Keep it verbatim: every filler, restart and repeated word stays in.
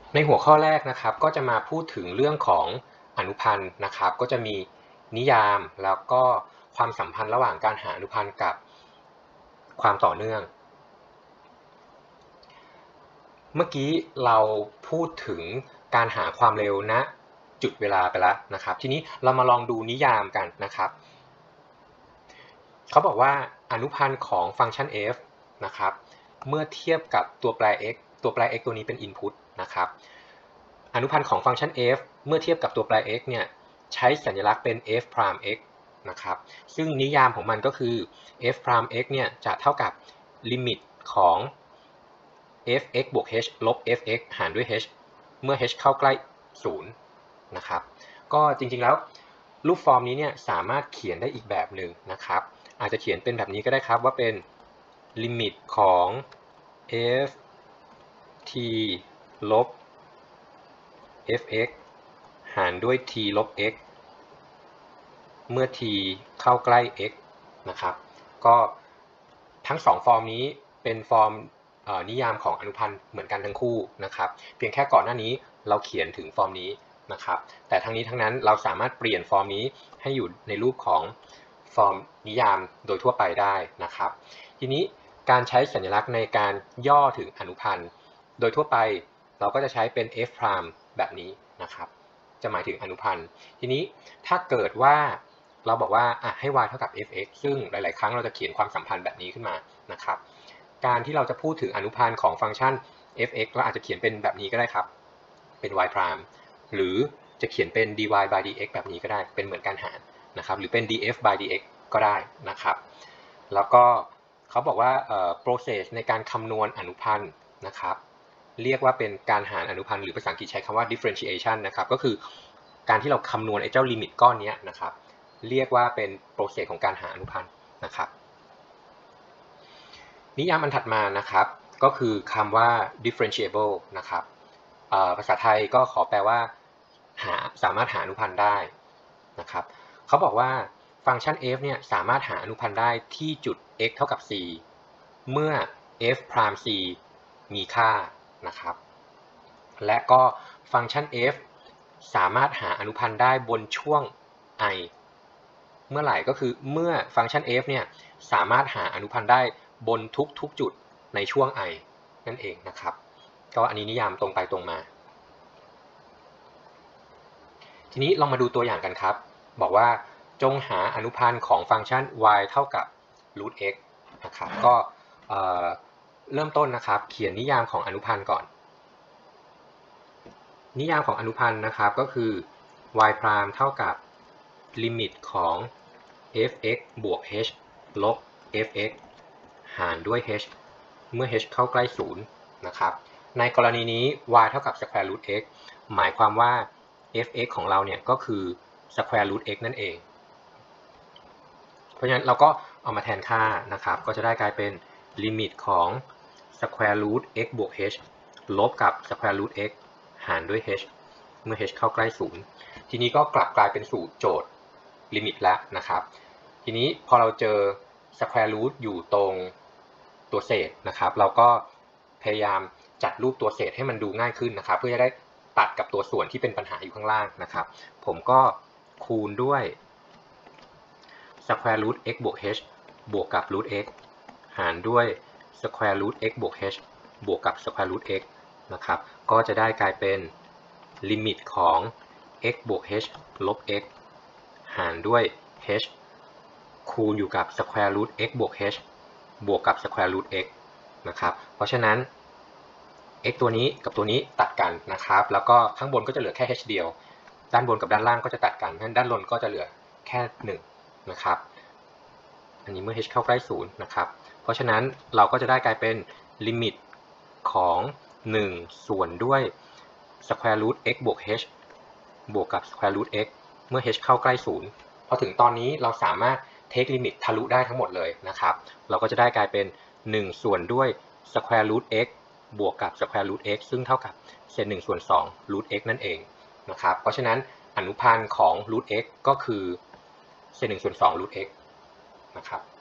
ในหัวข้อแรกนะครับก็จะมาพูดถึงเรื่องของอนุพันธ์นะครับก็จะมีนิยามแล้วก็ความสัมพันธ์ระหว่างการหาอนุพันธ์กับความต่อเนื่องเมื่อกี้เราพูดถึงการหาความเร็วณจุดเวลาไปแล้วนะครับทีนี้เรามาลองดูนิยามกันนะครับเขาบอกว่าอนุพันธ์ของฟังก์ชัน f นะครับเมื่อเทียบกับตัวแปร x ตัวแปร x ตัวนี้เป็น input นะครับอนุพันธ์ของฟังก์ชัน f เมื่อเทียบกับตัวแปร x เนี่ยใช้สัญลักษณ์เป็น f prime x นะครับซึ่งนิยามของมันก็คือ f prime x เนี่ยจะเท่ากับลิมิตของ f(x) บวก h ลบ f(x) หารด้วย h เมื่อ h เข้าใกล้ศูนย์นะครับก็จริงๆแล้วรูปฟอร์มนี้เนี่ยสามารถเขียนได้อีกแบบหนึ่งนะครับอาจจะเขียนเป็นแบบนี้ก็ได้ครับว่าเป็นลิมิตของ f t ลบ f(x) หารด้วย t ลบ x เมื่อ t เข้าใกล้ x นะครับก็ทั้งสองฟอร์มนี้เป็นฟอร์มนิยามของอนุพันธ์เหมือนกันทั้งคู่นะครับเพียงแค่ก่อนหน้านี้เราเขียนถึงฟอร์มนี้นะครับแต่ทั้งนี้ทั้งนั้นเราสามารถเปลี่ยนฟอร์มนี้ให้อยู่ในรูปของฟอร์มนิยามโดยทั่วไปได้นะครับทีนี้การใช้สัญลักษณ์ในการย่อถึงอนุพันธ์โดยทั่วไปเราก็จะใช้เป็น f prime แบบนี้นะครับจะหมายถึงอนุพันธ์ทีนี้ถ้าเกิดว่าเราบอกว่าอ่ะให้ y เท่ากับ f(x) ซึ่งหลายๆครั้งเราจะเขียนความสัมพันธ์แบบนี้ขึ้นมานะครับการที่เราจะพูดถึงอนุพันธ์ของฟังก์ชัน f(x) เราอาจจะเขียนเป็นแบบนี้ก็ได้ครับเป็น y prime หรือจะเขียนเป็น dy by dx แบบนี้ก็ได้เป็นเหมือนการหารนะครับหรือเป็น df by dx ก็ได้นะครับแล้วก็เขาบอกว่า process ในการคำนวณอนุพันธ์นะครับเรียกว่าเป็นการหารอนุพันธ์หรือภาษาอังกฤษใช้คำว่า differentiation นะครับก็คือการที่เราคำนวณไอ้เจ้าลิมิตก้อนนี้นะครับเรียกว่าเป็น process ของการหาอนุพันธ์นะครับนิยามอันถัดมานะครับก็คือคำว่า differentiable นะครับภาษาไทยก็ขอแปลว่าหาสามารถหาอนุพันธ์ได้นะครับเขาบอกว่าฟังก์ชัน f เนี่ยสามารถหาอนุพันธ์ได้ที่จุด x เท่ากับ c เมื่อ f prime c มีค่านะครับและก็ฟังก์ชัน f สามารถหาอนุพันธ์ได้บนช่วง i เมื่อไหร่ก็คือเมื่อฟังก์ชัน f เนี่ยสามารถหาอนุพันธ์ได้บนทุกๆจุดในช่วง i นั่นเองนะครับก็อันนี้นิยามตรงไปตรงมาทีนี้ลองมาดูตัวอย่างกันครับบอกว่าจงหาอนุพันธ์ของฟังก์ชัน y เท่ากับ root x นะครับก็เริ่มต้นนะครับเขียนนิยามของอนุพันธ์ก่อนนิยามของอนุพันธ์นะครับก็คือ y prime เท่ากับลิมิตของ f(x) บวก h ลบ f(x) หารด้วย h เมื่อ h เข้าใกล้ศูนย์นะครับในกรณีนี้ y เท่ากับ square root x หมายความว่า f(x) ของเราเนี่ยก็คือ square root x นั่นเองเพราะฉะนั้นเราก็เอามาแทนค่านะครับก็จะได้กลายเป็นลิมิตของ square root x บวก h ลบกับ square root x หารด้วย h เมื่อ h เข้าใกล้ศูนย์ทีนี้ก็กลับกลายเป็นสู่โจทย์ลิมิตแล้วนะครับทีนี้พอเราเจอ square root อยู่ตรงตัวเศษนะครับเราก็พยายามจัดรูปตัวเศษให้มันดูง่ายขึ้นนะครับเพื่อจะได้ตัดกับตัวส่วนที่เป็นปัญหาอยู่ข้างล่างนะครับผมก็คูณด้วย square root x บวก h บวกกับ root x หารด้วย square root x บวก h บวกกับ square root x นะครับก็จะได้กลายเป็นลิมิตของ x บวก h ลบ x หารด้วย h คูณอยู่กับ square root x บวก h บวกกับ square root x นะครับเพราะฉะนั้น x ตัวนี้กับตัวนี้ตัดกันนะครับแล้วก็ข้างบนก็จะเหลือแค่ h เดียวด้านบนกับด้านล่างก็จะตัดกันด้านบนก็จะเหลือแค่หนึ่งนะครับอันนี้เมื่อ h เข้าใกล้ศูนย์นะครับเพราะฉะนั้นเราก็จะได้กลายเป็นลิมิตของหนึ่งส่วนด้วย square root x บวก h บวกกับ square root x เมื่อ h เข้าใกล้ศูนย์พอถึงตอนนี้เราสามารถเทคลิมิตทะลุได้ทั้งหมดเลยนะครับเราก็จะได้กลายเป็นหนึ่งส่วนด้วย square root x บวกกับ square root x ซึ่งเท่ากับเศษหนึ่งส่วนสอง root x นั่นเองนะครับเพราะฉะนั้นอนุพันธ์ของ root x ก็คือเศษหนึ่งส่วนสอง root x นะครับ